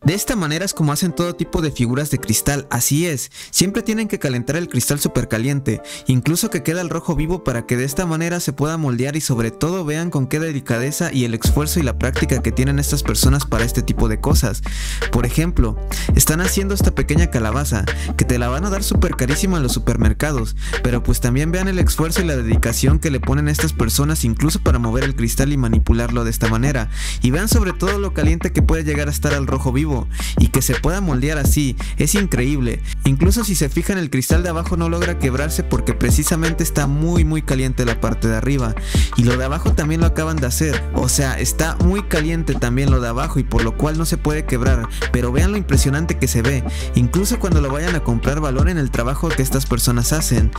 De esta manera es como hacen todo tipo de figuras de cristal, así es, siempre tienen que calentar el cristal súper caliente, incluso que queda el rojo vivo para que de esta manera se pueda moldear y sobre todo vean con qué delicadeza y el esfuerzo y la práctica que tienen estas personas para este tipo de cosas. Por ejemplo, están haciendo esta pequeña calabaza, que te la van a dar súper carísima en los supermercados, pero pues también vean el esfuerzo y la dedicación que le ponen a estas personas incluso para mover el cristal y manipularlo de esta manera, y vean sobre todo lo caliente que puede llegar a estar al rojo vivo. Y que se pueda moldear así, es increíble. Incluso si se fijan, el cristal de abajo no logra quebrarse porque precisamente está muy caliente la parte de arriba. Y lo de abajo también lo acaban de hacer, o sea, está muy caliente también lo de abajo y por lo cual no se puede quebrar. Pero vean lo impresionante que se ve, incluso cuando lo vayan a comprar valoren el trabajo que estas personas hacen.